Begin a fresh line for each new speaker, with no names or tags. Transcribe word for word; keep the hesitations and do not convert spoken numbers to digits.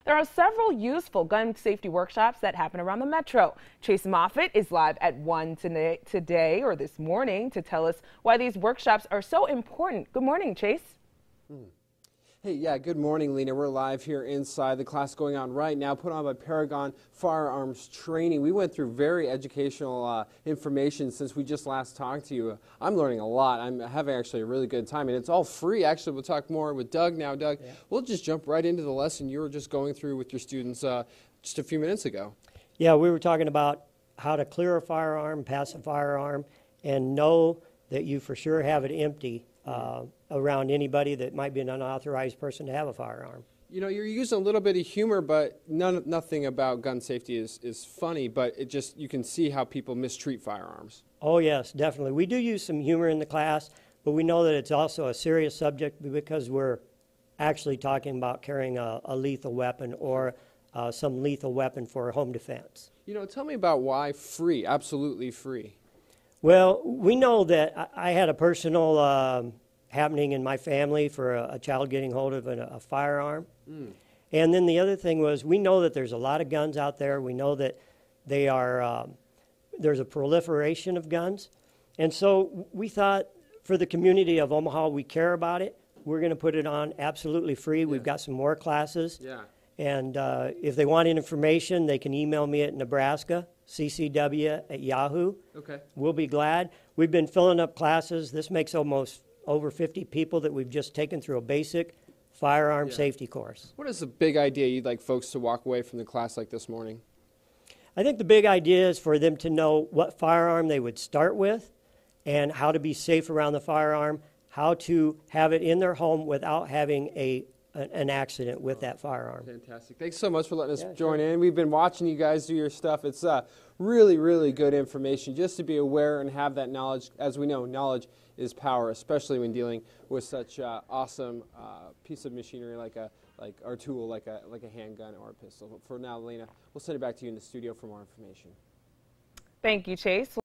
There are several useful gun safety workshops that happen around the metro. Chase Moffitt is live at one today, today or this morning to tell us why these workshops are so important. Good morning, Chase.
Hmm. Hey, yeah, good morning, Lena. We're live here inside the class going on right now, put on by Paragon Firearms Training. We went through very educational uh, information since we just last talked to you. I'm learning a lot. I'm having actually a really good time, and it's all free. Actually, we'll talk more with Doug now. Doug, yeah. We'll just jump right into the lesson you were just going through with your students uh, just a few minutes ago.
Yeah, we were talking about how to clear a firearm, pass a firearm, and know that you for sure have it empty uh, around anybody that might be an unauthorized person to have a firearm.
You know, you're using a little bit of humor, but none, nothing about gun safety is, is funny, but it just, you can see how people mistreat firearms.
Oh yes, definitely. We do use some humor in the class, but we know that it's also a serious subject because we're actually talking about carrying a, a lethal weapon or uh, some lethal weapon for home defense.
You know, tell me about why free, absolutely free.
Well, we know that I, I had a personal um, happening in my family for a, a child getting hold of a, a firearm. Mm. And then the other thing was we know that there's a lot of guns out there. We know that they are, um, there's a proliferation of guns. And so we thought for the community of Omaha, we care about it. We're going to put it on absolutely free. Yeah. We've got some more classes.
Yeah.
And uh, if they want information, they can email me at Nebraska, C C W at Yahoo.
Okay.
We'll be glad. We've been filling up classes. This makes almost over fifty people that we've just taken through a basic firearm yeah. safety course.
What is the big idea you'd like folks to walk away from the class like this morning?
I think the big idea is for them to know what firearm they would start with and how to be safe around the firearm, how to have it in their home without having a an accident with that firearm.
Fantastic. Thanks so much for letting us
yeah,
join
sure.
in. We've been watching you guys do your stuff. It's uh, really, really good information just to be aware and have that knowledge. As we know, knowledge is power, especially when dealing with such uh, awesome uh, piece of machinery like a like our tool, like a like a handgun or a pistol. But for now, Lena, we'll send it back to you in the studio for more information.
Thank you, Chase.